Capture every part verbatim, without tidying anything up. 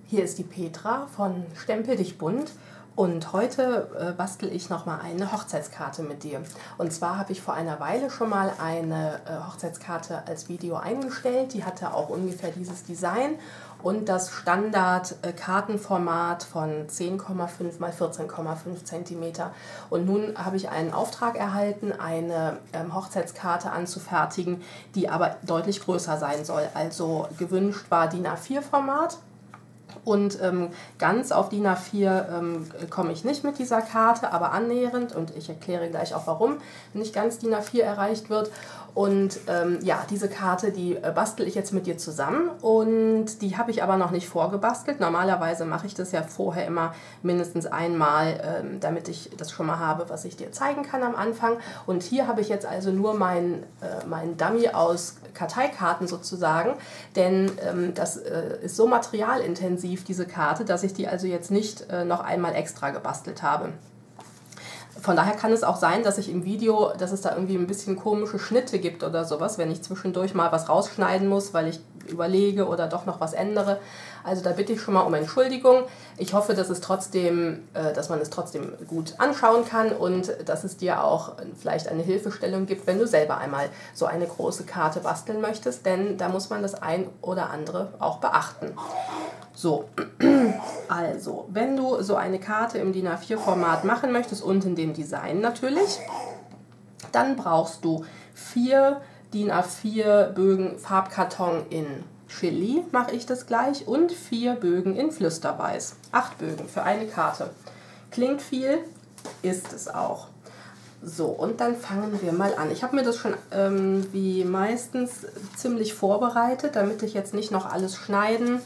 Hier ist die Petra von Stempel dich bunt und heute äh, bastel ich nochmal eine Hochzeitskarte mit dir. Und zwar habe ich vor einer Weile schon mal eine äh, Hochzeitskarte als Video eingestellt. Die hatte auch ungefähr dieses Design und das Standard-Kartenformat von zehn Komma fünf mal vierzehn Komma fünf Zentimeter. Und nun habe ich einen Auftrag erhalten, eine ähm, Hochzeitskarte anzufertigen, die aber deutlich größer sein soll. Also gewünscht war D I N A vier Format. Und ähm, ganz auf D I N A vier ähm, komme ich nicht mit dieser Karte, aber annähernd, und ich erkläre gleich auch warum nicht ganz D I N A vier erreicht wird. Und ähm, ja, diese Karte, die äh, bastel ich jetzt mit dir zusammen und die habe ich aber noch nicht vorgebastelt. Normalerweise mache ich das ja vorher immer mindestens einmal, ähm, damit ich das schon mal habe, was ich dir zeigen kann am Anfang. Und hier habe ich jetzt also nur mein, äh, mein Dummy aus Karteikarten sozusagen, denn ähm, das äh, ist so materialintensiv, diese Karte, dass ich die also jetzt nicht äh, noch einmal extra gebastelt habe. Von daher kann es auch sein, dass ich im Video, dass es da irgendwie ein bisschen komische Schnitte gibt oder sowas, wenn ich zwischendurch mal was rausschneiden muss, weil ich überlege oder doch noch was ändere. Also da bitte ich schon mal um Entschuldigung. Ich hoffe, dass, es trotzdem, dass man es trotzdem gut anschauen kann und dass es dir auch vielleicht eine Hilfestellung gibt, wenn du selber einmal so eine große Karte basteln möchtest, denn da muss man das ein oder andere auch beachten. So, also, wenn du so eine Karte im D I N A vier Format machen möchtest und in dem Design natürlich, dann brauchst du vier D I N A vier Bögen Farbkarton in Chili, mache ich das gleich, und vier Bögen in Flüsterweiß. Acht Bögen für eine Karte. Klingt viel, ist es auch. So, und dann fangen wir mal an. Ich habe mir das schon ähm, wie meistens ziemlich vorbereitet, damit ich jetzt nicht noch alles schneiden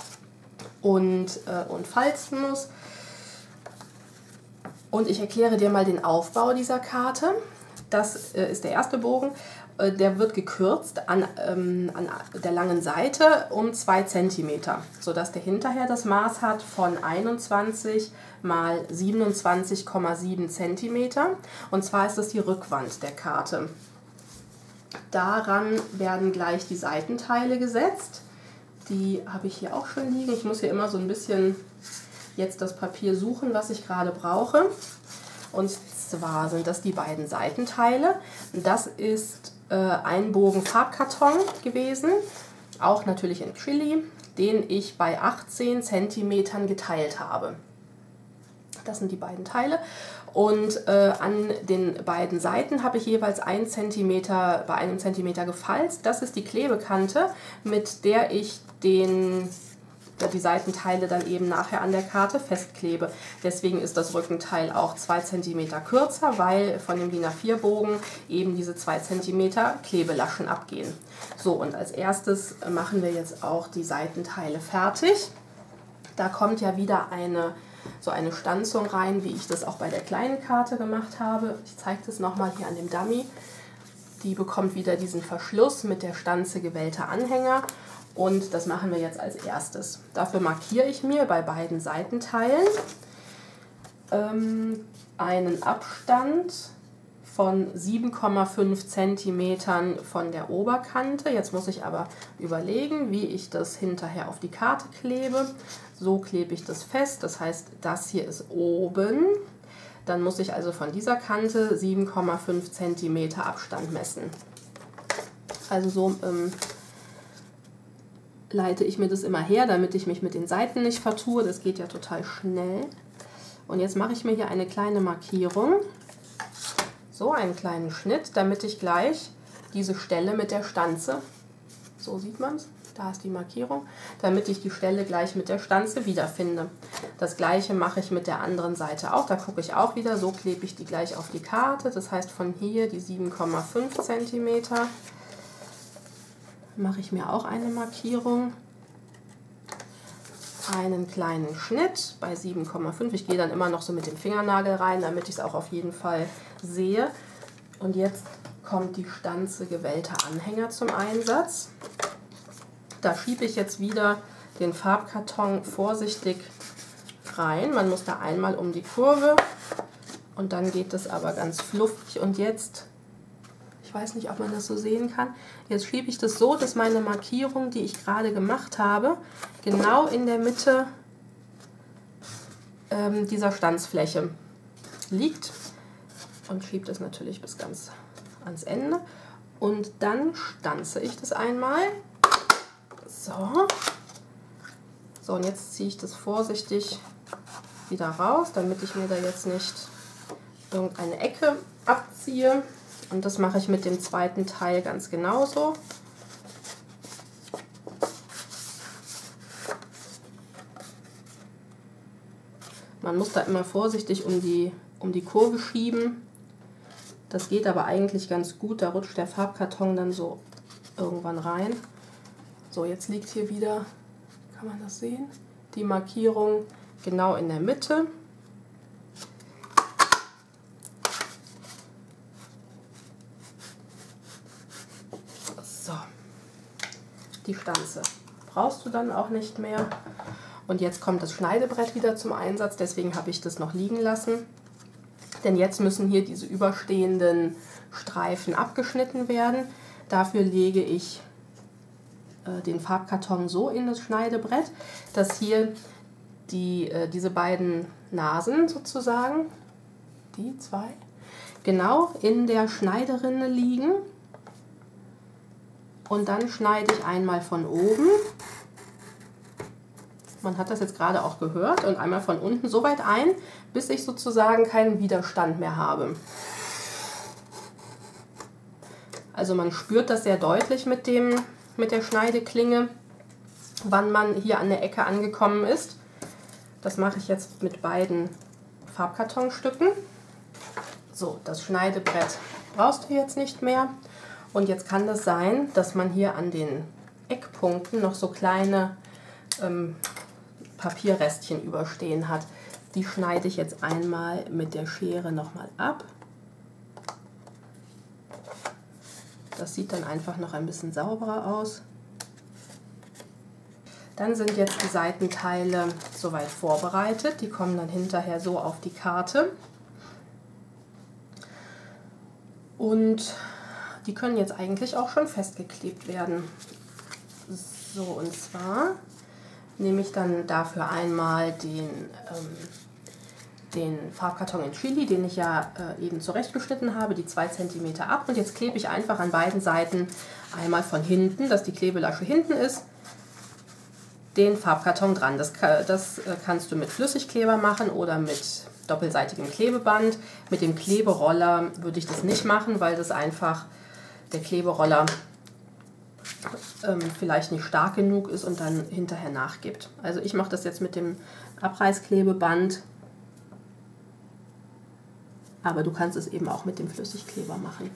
und, äh, und falzen muss. Und ich erkläre dir mal den Aufbau dieser Karte. Das äh, ist der erste Bogen. Äh, der wird gekürzt an, ähm, an der langen Seite um zwei Zentimeter, sodass der hinterher das Maß hat von einundzwanzig mal siebenundzwanzig Komma sieben Zentimeter. Und zwar ist das die Rückwand der Karte. Daran werden gleich die Seitenteile gesetzt. Die habe ich hier auch schon liegen. Ich muss hier immer so ein bisschen jetzt das Papier suchen, was ich gerade brauche. Und zwar sind das die beiden Seitenteile. Das ist äh, ein Bogen Farbkarton gewesen, auch natürlich in Chili, den ich bei achtzehn Zentimetern geteilt habe. Das sind die beiden Teile. Und äh, an den beiden Seiten habe ich jeweils ein Zentimeter bei einem Zentimeter gefalzt. Das ist die Klebekante, mit der ich den, die Seitenteile dann eben nachher an der Karte festklebe. Deswegen ist das Rückenteil auch zwei Zentimeter kürzer, weil von dem D I N A vier Bogen eben diese zwei Zentimeter Klebelaschen abgehen. So, und als erstes machen wir jetzt auch die Seitenteile fertig. Da kommt ja wieder eine so eine Stanzung rein, wie ich das auch bei der kleinen Karte gemacht habe. Ich zeige das nochmal hier an dem Dummy. Die bekommt wieder diesen Verschluss mit der Stanze gewellter Anhänger und das machen wir jetzt als erstes. Dafür markiere ich mir bei beiden Seitenteilen ähm, einen Abstand von sieben Komma fünf Zentimetern von der Oberkante. Jetzt muss ich aber überlegen, wie ich das hinterher auf die Karte klebe. So klebe ich das fest, das heißt, das hier ist oben. Dann muss ich also von dieser Kante sieben Komma fünf Zentimeter Abstand messen. Also so ähm, leite ich mir das immer her, damit ich mich mit den Seiten nicht vertue. Das geht ja total schnell. Und jetzt mache ich mir hier eine kleine Markierung. So einen kleinen Schnitt, damit ich gleich diese Stelle mit der Stanze, so sieht man es, da ist die Markierung, damit ich die Stelle gleich mit der Stanze wiederfinde. Das gleiche mache ich mit der anderen Seite auch, da gucke ich auch wieder, so klebe ich die gleich auf die Karte, das heißt von hier die sieben Komma fünf Zentimeter, mache ich mir auch eine Markierung. Einen kleinen Schnitt bei sieben Komma fünf. Ich gehe dann immer noch so mit dem Fingernagel rein, damit ich es auch auf jeden Fall sehe. Und jetzt kommt die Stanze gewellter Anhänger zum Einsatz. Da schiebe ich jetzt wieder den Farbkarton vorsichtig rein. Man muss da einmal um die Kurve und dann geht es aber ganz fluffig. Und jetzt, ich Ich weiß nicht, ob man das so sehen kann. Jetzt schiebe ich das so, dass meine Markierung, die ich gerade gemacht habe, genau in der Mitte ähm, dieser Stanzfläche liegt. Und schiebe das natürlich bis ganz ans Ende. Und dann stanze ich das einmal. So. So, und jetzt ziehe ich das vorsichtig wieder raus, damit ich mir da jetzt nicht irgendeine Ecke abziehe. Und das mache ich mit dem zweiten Teil ganz genauso. Man muss da immer vorsichtig um die, um die Kurve schieben. Das geht aber eigentlich ganz gut. Da rutscht der Farbkarton dann so irgendwann rein. So, jetzt liegt hier wieder, kann man das sehen, die Markierung genau in der Mitte. So, die Stanze brauchst du dann auch nicht mehr. Und jetzt kommt das Schneidebrett wieder zum Einsatz, deswegen habe ich das noch liegen lassen. Denn jetzt müssen hier diese überstehenden Streifen abgeschnitten werden. Dafür lege ich äh, den Farbkarton so in das Schneidebrett, dass hier die, äh, diese beiden Nasen sozusagen, die zwei, genau in der Schneiderinne liegen. Und dann schneide ich einmal von oben. Man hat das jetzt gerade auch gehört, und einmal von unten so weit ein, bis ich sozusagen keinen Widerstand mehr habe. Also man spürt das sehr deutlich mit, dem, mit der Schneideklinge, wann man hier an der Ecke angekommen ist. Das mache ich jetzt mit beiden Farbkartonstücken. So, das Schneidebrett brauchst du jetzt nicht mehr. Und jetzt kann das sein, dass man hier an den Eckpunkten noch so kleine ähm, Papierrestchen überstehen hat. Die schneide ich jetzt einmal mit der Schere nochmal ab. Das sieht dann einfach noch ein bisschen sauberer aus. Dann sind jetzt die Seitenteile soweit vorbereitet. Die kommen dann hinterher so auf die Karte. Und die können jetzt eigentlich auch schon festgeklebt werden. So, und zwar nehme ich dann dafür einmal den, ähm, den Farbkarton in Chili, den ich ja äh, eben zurechtgeschnitten habe, die zwei Zentimeter ab. Und jetzt klebe ich einfach an beiden Seiten einmal von hinten, dass die Klebelasche hinten ist, den Farbkarton dran. Das, das äh, kannst du mit Flüssigkleber machen oder mit doppelseitigem Klebeband. Mit dem Kleberoller würde ich das nicht machen, weil das einfach der Kleberoller ähm, vielleicht nicht stark genug ist und dann hinterher nachgibt. Also ich mache das jetzt mit dem Abreißklebeband, aber du kannst es eben auch mit dem Flüssigkleber machen.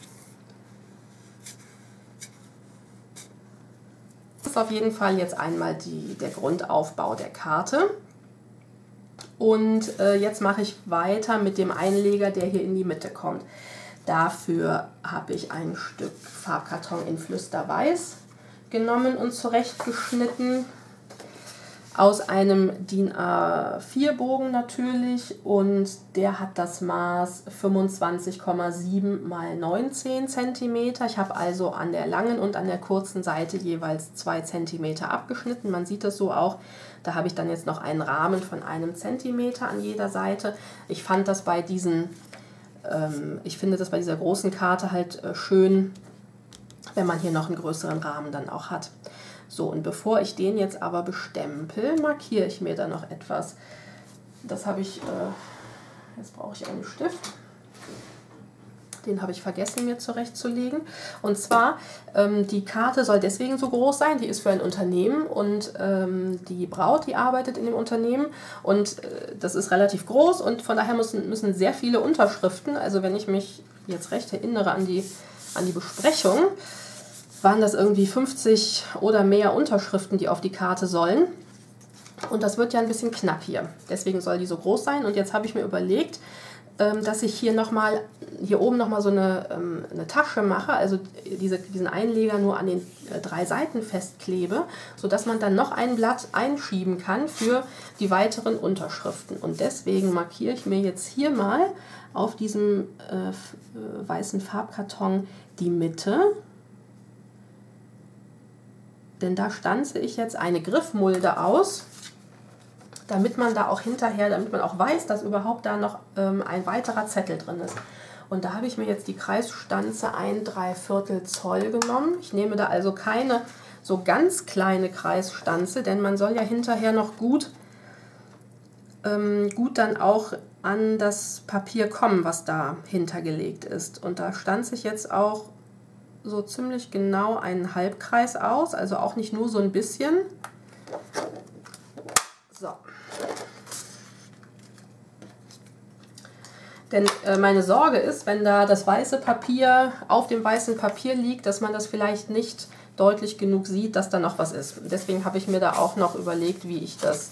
Das ist auf jeden Fall jetzt einmal die, der Grundaufbau der Karte. Und äh, jetzt mache ich weiter mit dem Einleger, der hier in die Mitte kommt. Dafür habe ich ein Stück Farbkarton in Flüsterweiß genommen und zurechtgeschnitten. Aus einem DIN A vier Bogen natürlich, und der hat das Maß fünfundzwanzig Komma sieben mal neunzehn Zentimeter. Ich habe also an der langen und an der kurzen Seite jeweils zwei Zentimeter abgeschnitten. Man sieht das so auch. Da habe ich dann jetzt noch einen Rahmen von einem Zentimeter an jeder Seite. Ich fand das bei diesen, ähm, ich finde das bei dieser großen Karte halt äh, schön, wenn man hier noch einen größeren Rahmen dann auch hat. So, und bevor ich den jetzt aber bestempel, markiere ich mir da noch etwas. Das habe ich, äh, jetzt brauche ich einen Stift. Den habe ich vergessen, mir zurechtzulegen. Und zwar, ähm, die Karte soll deswegen so groß sein, die ist für ein Unternehmen, und ähm, die Braut, die arbeitet in dem Unternehmen, und äh, das ist relativ groß, und von daher müssen, müssen sehr viele Unterschriften, also wenn ich mich jetzt recht erinnere an die, an die Besprechung, waren das irgendwie fünfzig oder mehr Unterschriften, die auf die Karte sollen. Und das wird ja ein bisschen knapp hier. Deswegen soll die so groß sein. Und jetzt habe ich mir überlegt, dass ich hier nochmal hier oben nochmal so eine, ähm, eine Tasche mache, also diese, diesen Einleger nur an den äh, drei Seiten festklebe, sodass man dann noch ein Blatt einschieben kann für die weiteren Unterschriften. Und deswegen markiere ich mir jetzt hier mal auf diesem äh, äh, weißen Farbkarton die Mitte. Denn da stanze ich jetzt eine Griffmulde aus, damit man da auch hinterher, damit man auch weiß, dass überhaupt da noch ähm, ein weiterer Zettel drin ist. Und da habe ich mir jetzt die Kreisstanze ein Dreiviertel Zoll genommen. Ich nehme da also keine so ganz kleine Kreisstanze, denn man soll ja hinterher noch gut, ähm, gut dann auch an das Papier kommen, was da hintergelegt ist. Und da stanze ich jetzt auch so ziemlich genau einen Halbkreis aus, also auch nicht nur so ein bisschen. So. Denn äh, meine Sorge ist, wenn da das weiße Papier auf dem weißen Papier liegt, dass man das vielleicht nicht deutlich genug sieht, dass da noch was ist. Deswegen habe ich mir da auch noch überlegt, wie ich das,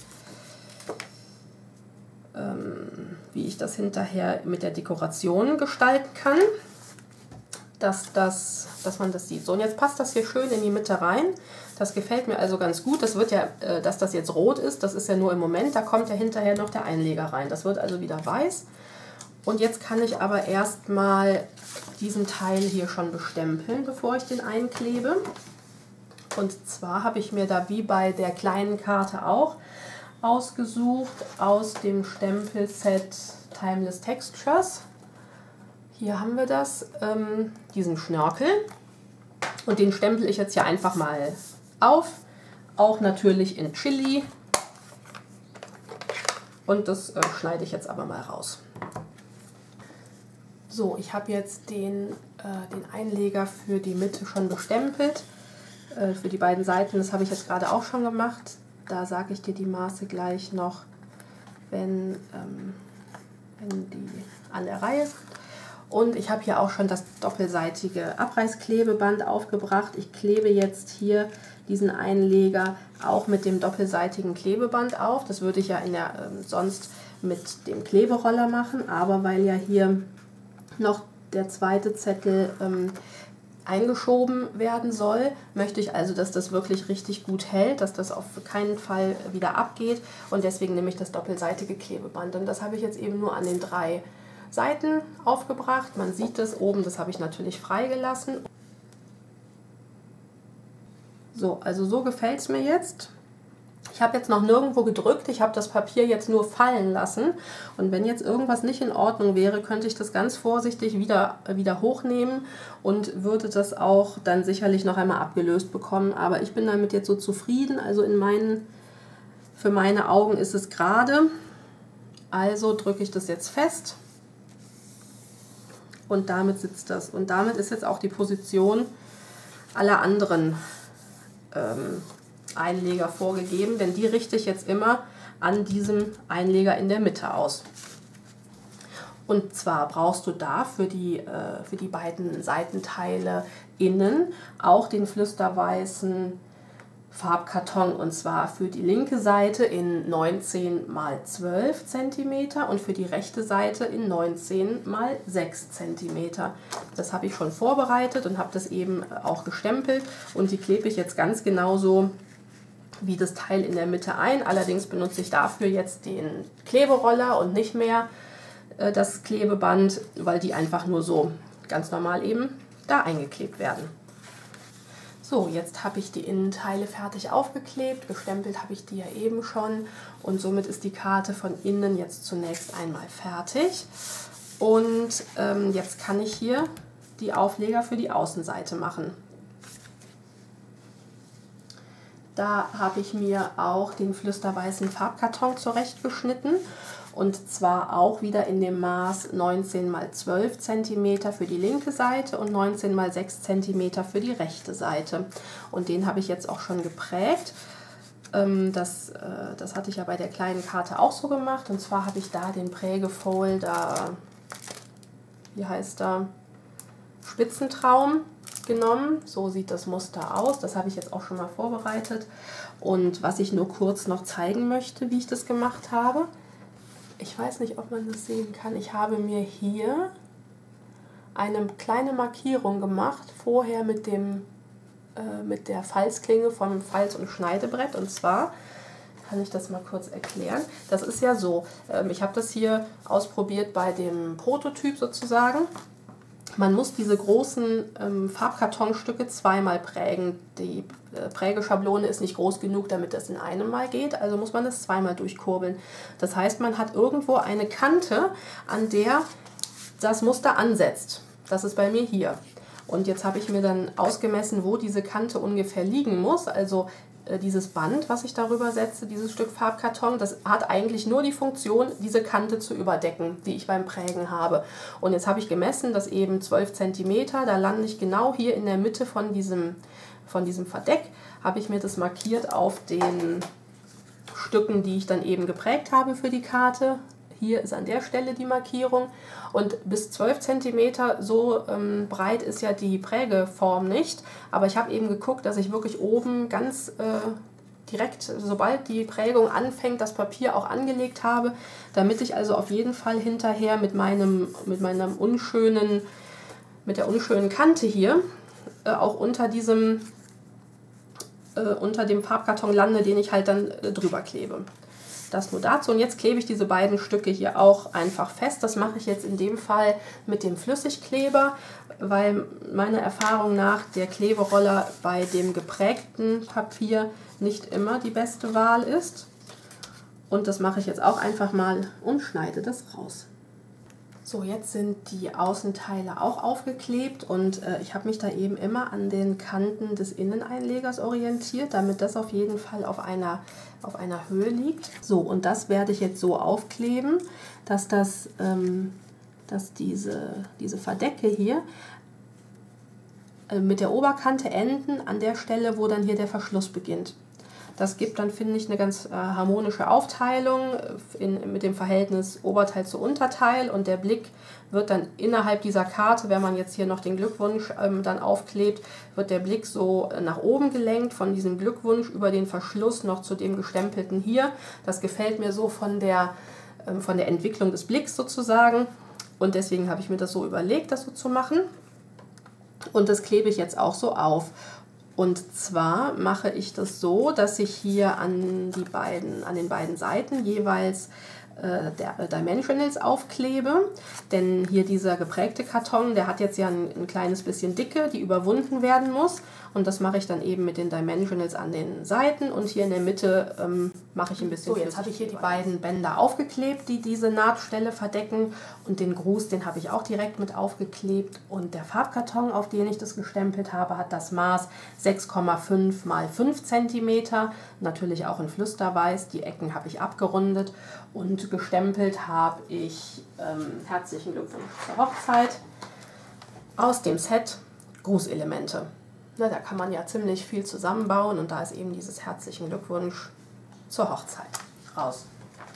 ähm, wie ich das hinterher mit der Dekoration gestalten kann, dass, das, dass man das sieht. So, und jetzt passt das hier schön in die Mitte rein. Das gefällt mir also ganz gut. Das wird ja, äh, dass das jetzt rot ist, das ist ja nur im Moment. Da kommt ja hinterher noch der Einleger rein. Das wird also wieder weiß. Und jetzt kann ich aber erstmal diesen Teil hier schon bestempeln, bevor ich den einklebe. Und zwar habe ich mir da wie bei der kleinen Karte auch ausgesucht aus dem Stempelset Timeless Textures. Hier haben wir das, ähm, diesen Schnörkel. Und den stempel ich jetzt hier einfach mal auf. Auch natürlich in Chili. Und das äh, schneide ich jetzt aber mal raus. So, ich habe jetzt den, äh, den Einleger für die Mitte schon bestempelt, äh, für die beiden Seiten. Das habe ich jetzt gerade auch schon gemacht. Da sage ich dir die Maße gleich noch, wenn, ähm, wenn die an der Reihe sind. Und ich habe hier auch schon das doppelseitige Abreißklebeband aufgebracht. Ich klebe jetzt hier diesen Einleger auch mit dem doppelseitigen Klebeband auf. Das würde ich ja in der, äh, sonst mit dem Kleberoller machen, aber weil ja hier noch der zweite Zettel ähm, eingeschoben werden soll, möchte ich also, dass das wirklich richtig gut hält, dass das auf keinen Fall wieder abgeht, und deswegen nehme ich das doppelseitige Klebeband. Und das habe ich jetzt eben nur an den drei Seiten aufgebracht. Man sieht das oben, das habe ich natürlich freigelassen. So, also so gefällt es mir jetzt. Ich habe jetzt noch nirgendwo gedrückt, ich habe das Papier jetzt nur fallen lassen, und wenn jetzt irgendwas nicht in Ordnung wäre, könnte ich das ganz vorsichtig wieder, wieder hochnehmen und würde das auch dann sicherlich noch einmal abgelöst bekommen. Aber ich bin damit jetzt so zufrieden, also in meinen, für meine Augen ist es gerade. Also drücke ich das jetzt fest und damit sitzt das. Und damit ist jetzt auch die Position aller anderen ähm, Einleger vorgegeben, denn die richte ich jetzt immer an diesem Einleger in der Mitte aus. Und zwar brauchst du da für die, äh, für die beiden Seitenteile innen auch den flüsterweißen Farbkarton, und zwar für die linke Seite in neunzehn mal zwölf Zentimeter und für die rechte Seite in neunzehn mal sechs Zentimeter. Das habe ich schon vorbereitet und habe das eben auch gestempelt, und die klebe ich jetzt ganz genauso wie das Teil in der Mitte ein. Allerdings benutze ich dafür jetzt den Kleberoller und nicht mehr äh, das Klebeband, weil die einfach nur so ganz normal eben da eingeklebt werden. So, jetzt habe ich die Innenteile fertig aufgeklebt, gestempelt habe ich die ja eben schon, und somit ist die Karte von innen jetzt zunächst einmal fertig. Und ähm, jetzt kann ich hier die Aufleger für die Außenseite machen. Da habe ich mir auch den flüsterweißen Farbkarton zurechtgeschnitten, und zwar auch wieder in dem Maß neunzehn mal zwölf Zentimeter für die linke Seite und neunzehn mal sechs Zentimeter für die rechte Seite. Und den habe ich jetzt auch schon geprägt. Das, das hatte ich ja bei der kleinen Karte auch so gemacht, und zwar habe ich da den Prägefolder, wie heißt der, Spitzentraum genommen. So sieht das Muster aus. Das habe ich jetzt auch schon mal vorbereitet. Und was ich nur kurz noch zeigen möchte, wie ich das gemacht habe. Ich weiß nicht, ob man das sehen kann. Ich habe mir hier eine kleine Markierung gemacht, vorher mit, dem, äh, mit der Falzklinge vom Falz- und Schneidebrett. Und zwar kann ich das mal kurz erklären. Das ist ja so, ähm, ich habe das hier ausprobiert bei dem Prototyp sozusagen. Man muss diese großen ähm, Farbkartonstücke zweimal prägen. Die äh, Prägeschablone ist nicht groß genug, damit das in einem Mal geht, also muss man das zweimal durchkurbeln. Das heißt, man hat irgendwo eine Kante, an der das Muster ansetzt. Das ist bei mir hier. Und jetzt habe ich mir dann ausgemessen, wo diese Kante ungefähr liegen muss. Also äh, dieses Band, was ich darüber setze, dieses Stück Farbkarton, das hat eigentlich nur die Funktion, diese Kante zu überdecken, die ich beim Prägen habe. Und jetzt habe ich gemessen, dass eben zwölf Zentimeter, da lande ich genau hier in der Mitte von diesem, von diesem Verdeck, habe ich mir das markiert auf den Stücken, die ich dann eben geprägt habe für die Karte. Hier ist an der Stelle die Markierung und bis zwölf Zentimeter so ähm, breit ist ja die Prägeform nicht, aber ich habe eben geguckt, dass ich wirklich oben ganz äh, direkt, sobald die Prägung anfängt, das Papier auch angelegt habe, damit ich also auf jeden Fall hinterher mit meinem, mit meinem unschönen, mit der unschönen Kante hier äh, auch unter diesem, äh, unter dem Farbkarton lande, den ich halt dann äh, drüber klebe. Das nur dazu. Und jetzt klebe ich diese beiden Stücke hier auch einfach fest. Das mache ich jetzt in dem Fall mit dem Flüssigkleber, weil meiner Erfahrung nach der Kleberoller bei dem geprägten Papier nicht immer die beste Wahl ist. Und das mache ich jetzt auch einfach mal und schneide das raus. So, jetzt sind die Außenteile auch aufgeklebt und äh, ich habe mich da eben immer an den Kanten des Inneneinlegers orientiert, damit das auf jeden Fall auf einer, auf einer Höhe liegt. So, und das werde ich jetzt so aufkleben, dass, das, ähm, dass diese, diese Verdecke hier äh, mit der Oberkante enden an der Stelle, wo dann hier der Verschluss beginnt. Das gibt dann, finde ich, eine ganz äh, harmonische Aufteilung in, mit dem Verhältnis Oberteil zu Unterteil und der Blick wird dann innerhalb dieser Karte, wenn man jetzt hier noch den Glückwunsch ähm, dann aufklebt, wird der Blick so nach oben gelenkt, von diesem Glückwunsch über den Verschluss noch zu dem gestempelten hier. Das gefällt mir so von der, ähm, von der Entwicklung des Blicks sozusagen und deswegen habe ich mir das so überlegt, das so zu machen und das klebe ich jetzt auch so auf. Und zwar mache ich das so, dass ich hier an, die beiden, an den beiden Seiten jeweils äh, der Dimensionals aufklebe. Denn hier dieser geprägte Karton, der hat jetzt ja ein, ein kleines bisschen Dicke, die überwunden werden muss. Und das mache ich dann eben mit den Dimensionals an den Seiten. Und hier in der Mitte ähm, mache ich ein bisschen... So, jetzt habe ich hier die beiden Bänder aufgeklebt, die diese Nahtstelle verdecken. Und den Gruß, den habe ich auch direkt mit aufgeklebt. Und der Farbkarton, auf den ich das gestempelt habe, hat das Maß sechs Komma fünf mal fünf Zentimeter. Natürlich auch in Flüsterweiß. Die Ecken habe ich abgerundet. Und gestempelt habe ich ähm, herzlichen Glückwunsch zur Hochzeit aus dem Set Grußelemente. Na, da kann man ja ziemlich viel zusammenbauen und da ist eben dieses herzlichen Glückwunsch zur Hochzeit raus.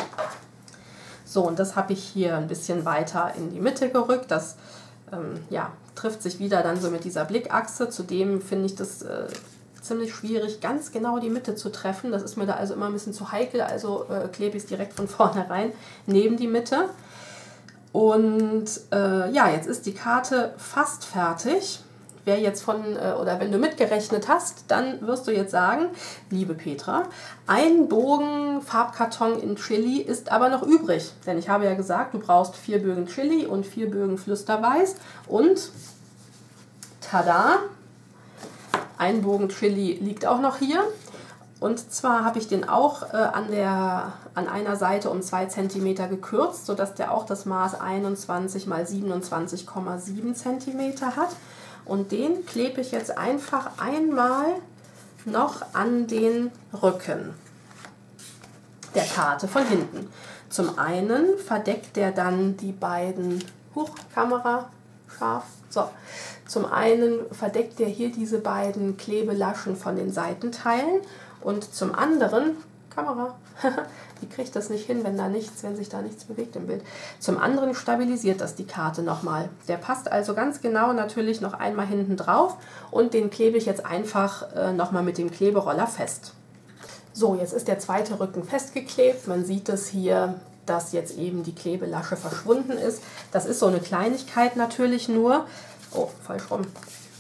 So, und das habe ich hier ein bisschen weiter in die Mitte gerückt. Das ähm, ja, trifft sich wieder dann so mit dieser Blickachse. Zudem finde ich das äh, ziemlich schwierig, ganz genau die Mitte zu treffen. Das ist mir da also immer ein bisschen zu heikel, also äh, klebe ich es direkt von vornherein neben die Mitte. Und äh, ja, jetzt ist die Karte fast fertig. Wer jetzt von, oder wenn du mitgerechnet hast, dann wirst du jetzt sagen, liebe Petra, ein Bogen Farbkarton in Chili ist aber noch übrig. Denn ich habe ja gesagt, du brauchst vier Bögen Chili und vier Bögen Flüsterweiß und tada, ein Bogen Chili liegt auch noch hier. Und zwar habe ich den auch äh, an, der, an einer Seite um zwei Zentimeter gekürzt, sodass der auch das Maß einundzwanzig mal siebenundzwanzig Komma sieben Zentimeter hat. Und den klebe ich jetzt einfach einmal noch an den Rücken der Karte von hinten. Zum einen verdeckt der dann die beiden, huch, Kamera, scharf, so. Zum einen verdeckt der hier diese beiden Klebelaschen von den Seitenteilen und zum anderen, Kamera, die kriegt das nicht hin, wenn da nichts, wenn sich da nichts bewegt im Bild. Zum anderen stabilisiert das die Karte nochmal. Der passt also ganz genau natürlich noch einmal hinten drauf und den klebe ich jetzt einfach äh, nochmal mit dem Kleberoller fest. So, jetzt ist der zweite Rücken festgeklebt. Man sieht es hier, dass jetzt eben die Klebelasche verschwunden ist. Das ist so eine Kleinigkeit natürlich nur. Oh, falsch rum.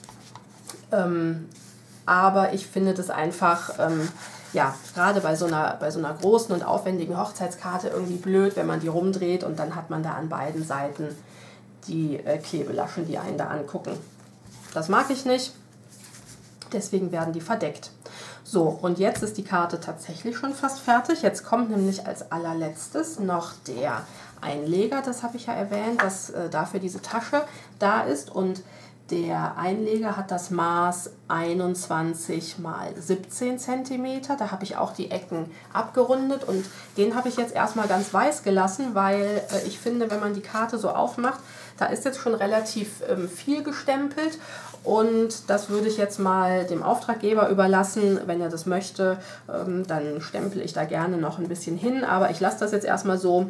Ähm, aber ich finde das einfach, ähm, ja, gerade bei so einer, bei so einer großen und aufwendigen Hochzeitskarte irgendwie blöd, wenn man die rumdreht und dann hat man da an beiden Seiten die äh, Klebelaschen, die einen da angucken. Das mag ich nicht, deswegen werden die verdeckt. So, und jetzt ist die Karte tatsächlich schon fast fertig. Jetzt kommt nämlich als allerletztes noch der Einleger, das habe ich ja erwähnt, dass äh, dafür diese Tasche da ist. Und der Einleger hat das Maß einundzwanzig mal siebzehn Zentimeter. Da habe ich auch die Ecken abgerundet und den habe ich jetzt erstmal ganz weiß gelassen, weil äh, ich finde, wenn man die Karte so aufmacht, da ist jetzt schon relativ ähm, viel gestempelt und das würde ich jetzt mal dem Auftraggeber überlassen. Wenn er das möchte, ähm, dann stempel ich da gerne noch ein bisschen hin, aber ich lasse das jetzt erstmal so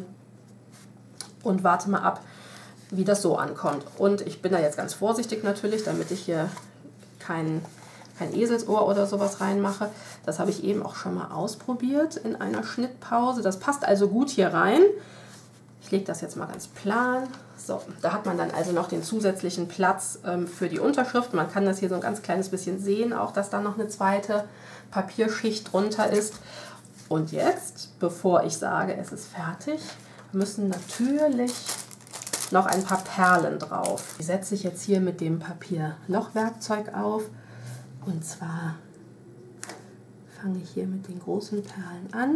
und warte mal ab, wie das so ankommt. Und ich bin da jetzt ganz vorsichtig natürlich, damit ich hier kein, kein Eselsohr oder sowas reinmache. Das habe ich eben auch schon mal ausprobiert in einer Schnittpause. Das passt also gut hier rein. Ich lege das jetzt mal ganz plan. So, da hat man dann also noch den zusätzlichen Platz ähm, für die Unterschrift. Man kann das hier so ein ganz kleines bisschen sehen, auch dass da noch eine zweite Papierschicht drunter ist. Und jetzt, bevor ich sage, es ist fertig, müssen natürlich noch ein paar Perlen drauf. Die setze ich jetzt hier mit dem Papierlochwerkzeug auf. Und zwar fange ich hier mit den großen Perlen an.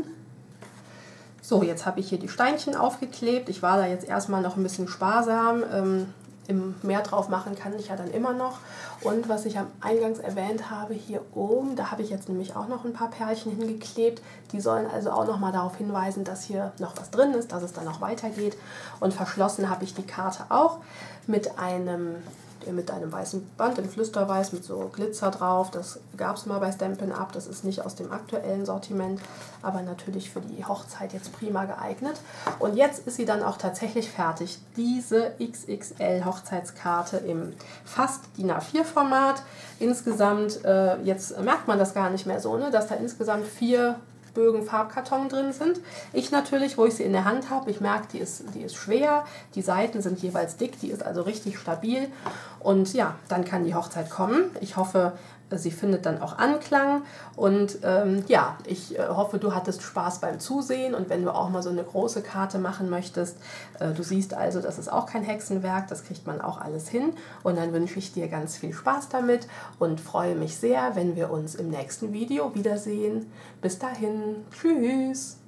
So, jetzt habe ich hier die Steinchen aufgeklebt. Ich war da jetzt erstmal noch ein bisschen sparsam. Ähm, im mehr drauf machen kann ich ja dann immer noch. Und was ich am Eingangs erwähnt habe, hier oben, da habe ich jetzt nämlich auch noch ein paar Perlchen hingeklebt. Die sollen also auch noch mal darauf hinweisen, dass hier noch was drin ist, dass es dann noch weitergeht. Und verschlossen habe ich die Karte auch mit einem, mit einem weißen Band in Flüsterweiß mit so Glitzer drauf. Das gab es mal bei Stampin' Up. Das ist nicht aus dem aktuellen Sortiment, aber natürlich für die Hochzeit jetzt prima geeignet. Und jetzt ist sie dann auch tatsächlich fertig. Diese X X L Hochzeitskarte im fast DIN A vier Format. Insgesamt, äh, jetzt merkt man das gar nicht mehr so, ne, dass da insgesamt vier Bögen Farbkarton drin sind. Ich natürlich, wo ich sie in der Hand habe, ich merke, die ist, die ist schwer, die Seiten sind jeweils dick, die ist also richtig stabil und ja, dann kann die Hochzeit kommen. Ich hoffe, sie findet dann auch Anklang und ähm, ja, ich äh, hoffe, du hattest Spaß beim Zusehen und wenn du auch mal so eine große Karte machen möchtest, äh, du siehst also, das ist auch kein Hexenwerk, das kriegt man auch alles hin und dann wünsche ich dir ganz viel Spaß damit und freue mich sehr, wenn wir uns im nächsten Video wiedersehen. Bis dahin, tschüss!